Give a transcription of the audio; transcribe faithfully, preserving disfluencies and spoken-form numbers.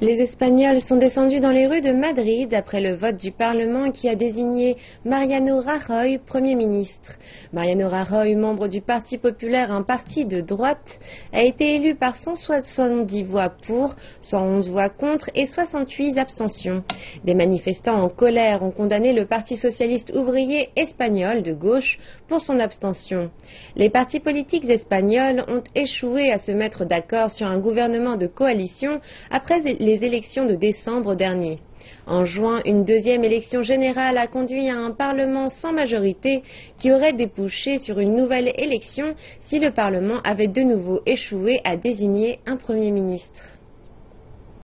Les Espagnols sont descendus dans les rues de Madrid après le vote du Parlement qui a désigné Mariano Rajoy Premier ministre. Mariano Rajoy, membre du Parti populaire, un parti de droite, a été élu par cent soixante-dix voix pour, cent onze voix contre et soixante-huit abstentions. Des manifestants en colère ont condamné le Parti socialiste ouvrier espagnol de gauche pour son abstention. Les partis politiques espagnols ont échoué à se mettre d'accord sur un gouvernement de coalition après les les élections de décembre dernier. En juin, une deuxième élection générale a conduit à un Parlement sans majorité qui aurait débouché sur une nouvelle élection si le Parlement avait de nouveau échoué à désigner un Premier ministre.